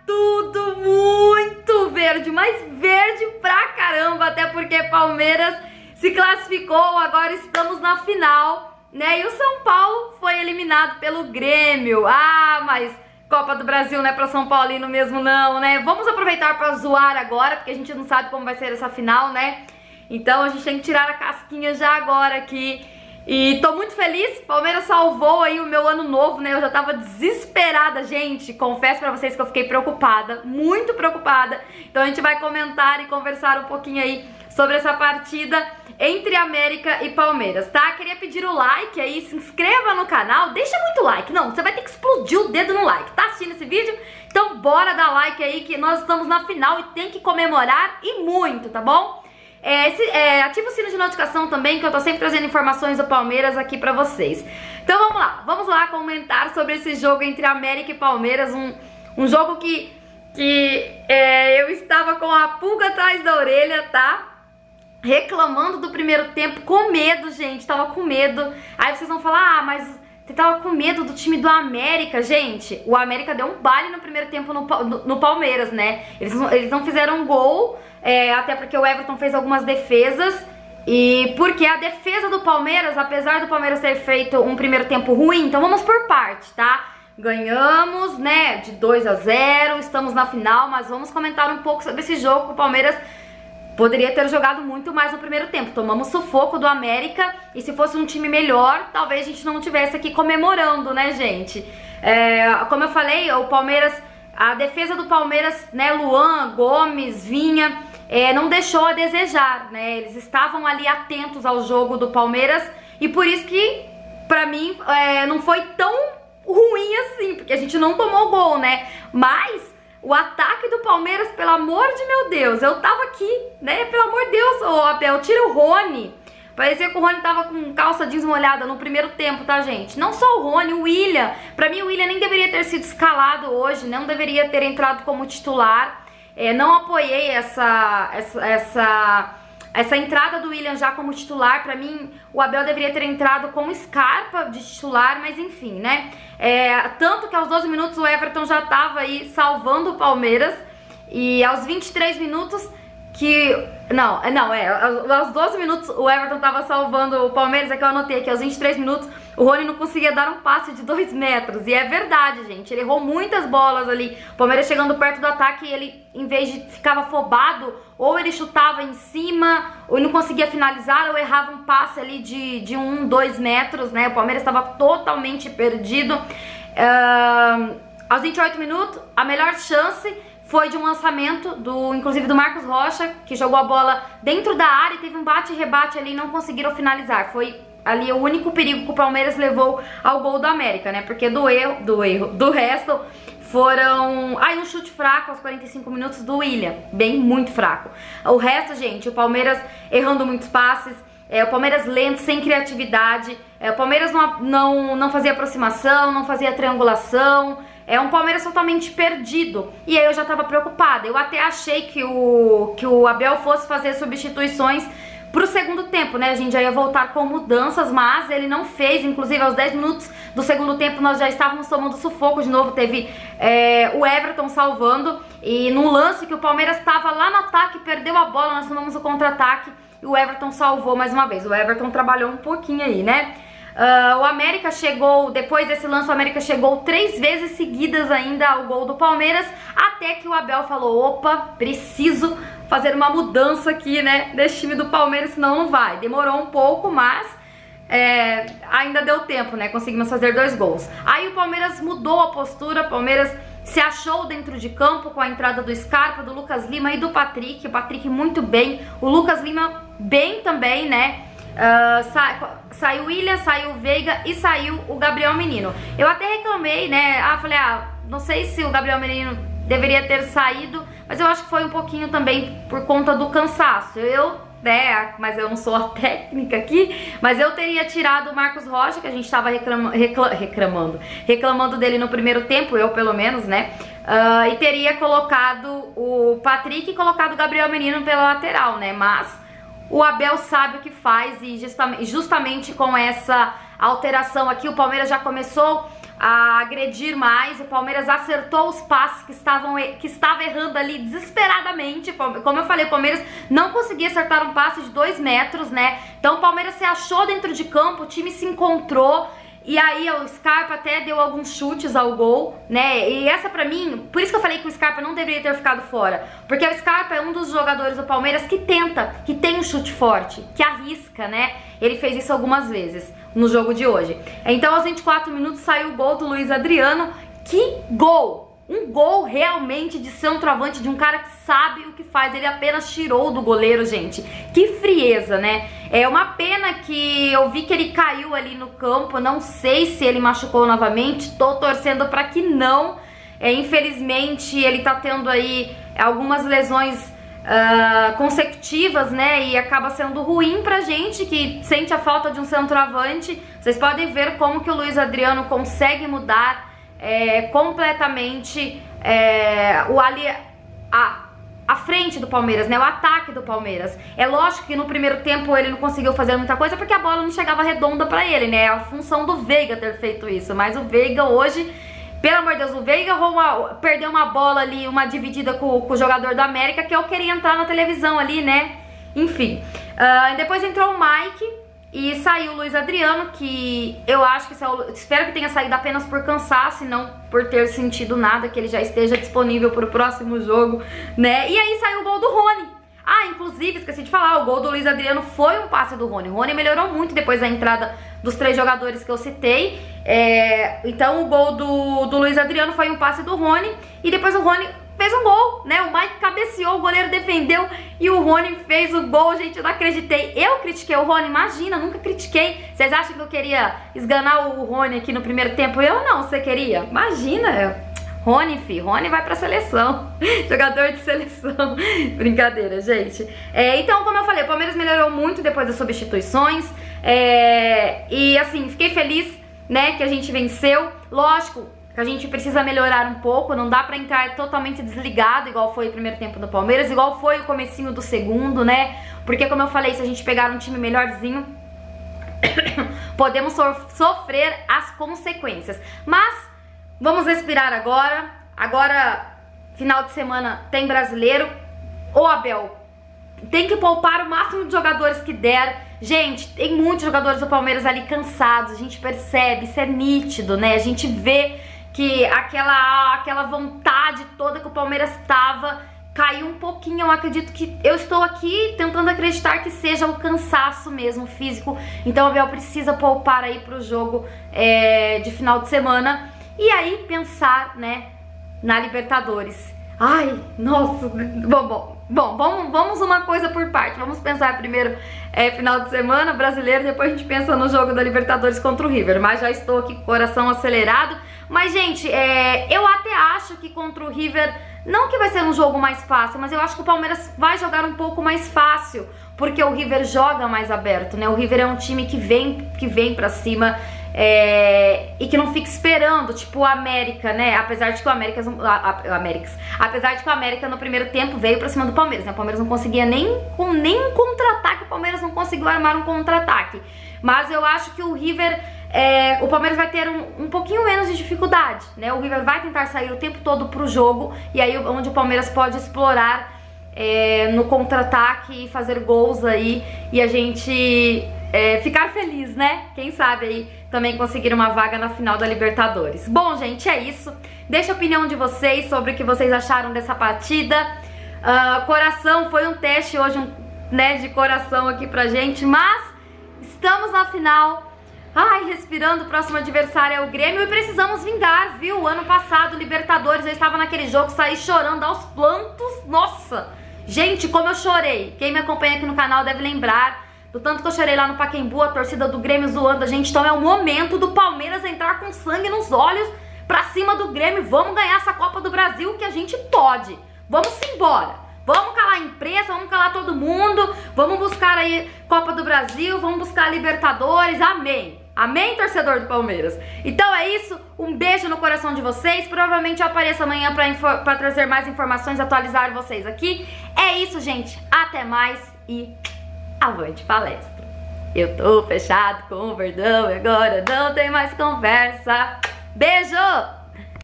tudo muito verde, mas verde pra caramba, até porque Palmeiras se classificou, agora estamos na final, né? E o São Paulo foi eliminado pelo Grêmio. Ah, mas Copa do Brasil não é pra São Paulino mesmo não, né? Vamos aproveitar pra zoar agora, porque a gente não sabe como vai ser essa final, né? Então a gente tem que tirar a casquinha já agora aqui. E tô muito feliz, Palmeiras salvou aí o meu ano novo, né? Eu já tava desesperada, gente. Confesso pra vocês que eu fiquei preocupada, muito preocupada. Então a gente vai comentar e conversar um pouquinho aí sobre essa partida entre América e Palmeiras, tá? Queria pedir o like aí, se inscreva no canal, deixa muito like. Não, você vai ter que explodir o dedo no like, tá assistindo esse vídeo? Então bora dar like aí que nós estamos na final e tem que comemorar e muito, tá bom? Ativa o sino de notificação também, que eu tô sempre trazendo informações do Palmeiras aqui pra vocês. Então vamos lá comentar sobre esse jogo entre América e Palmeiras, um jogo que eu estava com a pulga atrás da orelha, tá? Reclamando do primeiro tempo, com medo, gente, tava com medo. Aí vocês vão falar, ah, mas você tava com medo do time do América, gente. O América deu um baile no primeiro tempo no Palmeiras, né? Eles não fizeram gol, até porque o Everton fez algumas defesas. E porque a defesa do Palmeiras, apesar do Palmeiras ter feito um primeiro tempo ruim, então vamos por parte, tá? Ganhamos, né, de 2-0, estamos na final, mas vamos comentar um pouco sobre esse jogo que o Palmeiras poderia ter jogado muito mais no primeiro tempo. Tomamos sufoco do América e se fosse um time melhor, talvez a gente não estivesse aqui comemorando, né, gente? Como eu falei, o Palmeiras, a defesa do Palmeiras, né, Luan, Gomes, Vinha, não deixou a desejar, né? Eles estavam ali atentos ao jogo do Palmeiras e por isso que, pra mim, não foi tão ruim assim, porque a gente não tomou gol, né? Mas o ataque do Palmeiras, pelo amor de meu Deus, eu tava aqui, né? Pelo amor de Deus, ô Abel, tira o Rony. Parecia que o Rony tava com calça jeans molhada no primeiro tempo, tá, gente? Não só o Rony, o William. Pra mim, o William nem deveria ter sido escalado hoje, não deveria ter entrado como titular. Não apoiei essa entrada do William já como titular. Pra mim, o Abel deveria ter entrado com Scarpa de titular, mas enfim, né? Tanto que aos 12 minutos o Everton já tava aí salvando o Palmeiras. E aos 23 minutos aos 12 minutos o Everton tava salvando o Palmeiras. É que eu anotei aqui, aos 23 minutos o Rony não conseguia dar um passe de 2 metros. E é verdade, gente, ele errou muitas bolas ali. O Palmeiras chegando perto do ataque, ele, em vez de ficava afobado, ou ele chutava em cima, ou ele não conseguia finalizar, ou errava um passe ali de 1, 2 metros, né? O Palmeiras estava totalmente perdido. Aos 28 minutos, a melhor chance foi de um lançamento, inclusive do Marcos Rocha, que jogou a bola dentro da área e teve um bate e rebate ali e não conseguiram finalizar. Foi ali o único perigo que o Palmeiras levou ao gol do América, né? Porque do resto foram... um chute fraco aos 45 minutos do William, muito fraco. O resto, gente, o Palmeiras errando muitos passes, o Palmeiras lento, sem criatividade, o Palmeiras não fazia aproximação, não fazia triangulação, um Palmeiras totalmente perdido. E aí eu já tava preocupada. Eu até achei que o Abel fosse fazer substituições pro segundo tempo, né? A gente já ia voltar com mudanças, mas ele não fez. Inclusive aos 10 minutos do segundo tempo nós já estávamos tomando sufoco de novo. Teve o Everton salvando. E num lance que o Palmeiras estava lá no ataque, perdeu a bola, nós tomamos o contra-ataque e o Everton salvou mais uma vez. O Everton trabalhou um pouquinho aí, né? O América chegou, depois desse lance, o América chegou 3 vezes seguidas ainda ao gol do Palmeiras, até que o Abel falou, opa, preciso fazer uma mudança aqui, né, desse time do Palmeiras, senão não vai. Demorou um pouco, mas ainda deu tempo, né, conseguimos fazer 2 gols. Aí o Palmeiras mudou a postura, o Palmeiras se achou dentro de campo com a entrada do Scarpa, do Lucas Lima e do Patrick. O Patrick muito bem, o Lucas Lima bem também, né. Saiu o William, saiu o Veiga e saiu o Gabriel Menino. Eu até reclamei, né? Falei, não sei se o Gabriel Menino deveria ter saído, mas eu acho que foi um pouquinho também por conta do cansaço. Mas eu não sou a técnica aqui, mas eu teria tirado o Marcos Rocha, que a gente estava reclamando dele no primeiro tempo, eu pelo menos, né? E teria colocado o Patrick e colocado o Gabriel Menino pela lateral, né? Mas o Abel sabe o que faz e justamente com essa alteração aqui o Palmeiras já começou a agredir mais. O Palmeiras acertou os passes que estava errando ali desesperadamente. Como eu falei, o Palmeiras não conseguia acertar um passe de 2 metros, né? Então o Palmeiras se achou dentro de campo, o time se encontrou. E aí o Scarpa até deu alguns chutes ao gol, né? E essa pra mim, por isso que eu falei que o Scarpa não deveria ter ficado fora. Porque o Scarpa é um dos jogadores do Palmeiras que tenta, que tem um chute forte, que arrisca, né? Ele fez isso algumas vezes no jogo de hoje. Então aos 24 minutos saiu o gol do Luiz Adriano. Que gol! Um gol realmente de centroavante, de um cara que sabe o que faz. Ele apenas tirou do goleiro, gente. Que frieza, né? É uma pena que eu vi que ele caiu ali no campo. Não sei se ele machucou novamente. Tô torcendo pra que não. Infelizmente, ele tá tendo aí algumas lesões consecutivas, né? E acaba sendo ruim pra gente que sente a falta de um centroavante. Vocês podem ver como que o Luiz Adriano consegue mudar completamente a frente do Palmeiras, né? O ataque do Palmeiras. É lógico que no primeiro tempo ele não conseguiu fazer muita coisa porque a bola não chegava redonda pra ele, né? É a função do Veiga ter feito isso. Mas o Veiga hoje, pelo amor de Deus, o Veiga perdeu uma bola ali, uma dividida com o jogador do América, que eu queria entrar na televisão ali, né? Enfim. Depois entrou o Mike. E saiu o Luiz Adriano, que eu acho que espero que tenha saído apenas por cansaço e não por ter sentido nada, que ele já esteja disponível para o próximo jogo, né? E aí saiu o gol do Rony. Inclusive, esqueci de falar, o gol do Luiz Adriano foi um passe do Rony. O Rony melhorou muito depois da entrada dos 3 jogadores que eu citei. Então o gol do Luiz Adriano foi um passe do Rony. E depois o Rony fez um gol, né? O Mike cabeceou, o goleiro defendeu e o Rony fez o gol. Gente, eu não acreditei. Eu critiquei o Rony, imagina, nunca critiquei. Vocês acham que eu queria esganar o Rony aqui no primeiro tempo? Eu não, você queria? Imagina, Rony, filho, Rony vai pra seleção. Jogador de seleção. Brincadeira, gente. Então, como eu falei, o Palmeiras melhorou muito depois das substituições. E assim, fiquei feliz, né, que a gente venceu. Lógico que a gente precisa melhorar um pouco, não dá pra entrar totalmente desligado, igual foi o primeiro tempo do Palmeiras, igual foi o comecinho do segundo, né? Porque, como eu falei, se a gente pegar um time melhorzinho, podemos sofrer as consequências. Mas vamos respirar agora. Agora, final de semana, tem brasileiro. Ô, Abel, tem que poupar o máximo de jogadores que der. Gente, tem muitos jogadores do Palmeiras ali cansados. A gente percebe, isso é nítido, né? A gente vê que aquela vontade toda que o Palmeiras estava caiu um pouquinho. Eu acredito que eu estou aqui tentando acreditar que seja o cansaço mesmo físico. Então o Abel precisa poupar aí pro jogo de final de semana. E aí pensar, né, na Libertadores. Ai, nossa, bom, vamos uma coisa por parte. Vamos pensar primeiro final de semana, brasileiro, depois a gente pensa no jogo da Libertadores contra o River. Mas já estou aqui com o coração acelerado. Mas, gente, eu até acho que contra o River, não que vai ser um jogo mais fácil, mas eu acho que o Palmeiras vai jogar um pouco mais fácil, porque o River joga mais aberto, né? O River é um time que vem pra cima. E que não fica esperando, tipo o América, né? Apesar de que o América no primeiro tempo veio pra cima do Palmeiras, né? O Palmeiras não conseguia nem um contra-ataque, o Palmeiras não conseguiu armar um contra-ataque. Mas eu acho que o River, o Palmeiras vai ter um pouquinho menos de dificuldade, né? O River vai tentar sair o tempo todo pro jogo, e aí onde o Palmeiras pode explorar no contra-ataque e fazer gols aí, e a gente ficar feliz, né? Quem sabe aí também conseguir uma vaga na final da Libertadores. Bom, gente, é isso. Deixa a opinião de vocês sobre o que vocês acharam dessa partida. Coração, foi um teste hoje, né, de coração aqui pra gente, mas estamos na final. Ai, respirando, o próximo adversário é o Grêmio e precisamos vingar, viu? Ano passado, Libertadores, eu estava naquele jogo, saí chorando aos plantos. Nossa, gente, como eu chorei. Quem me acompanha aqui no canal deve lembrar do tanto que eu chorei lá no Pacaembu, a torcida do Grêmio zoando a gente. Então é o momento do Palmeiras entrar com sangue nos olhos pra cima do Grêmio. Vamos ganhar essa Copa do Brasil que a gente pode. Vamos embora. Vamos calar a imprensa, vamos calar todo mundo. Vamos buscar aí Copa do Brasil, vamos buscar a Libertadores. Amém. Amém, torcedor do Palmeiras. Então é isso, um beijo no coração de vocês. Provavelmente eu apareço amanhã pra trazer mais informações, atualizar vocês aqui. É isso, gente. Até mais e avante palestra. Eu tô fechado com o Verdão e agora não tem mais conversa. Beijo!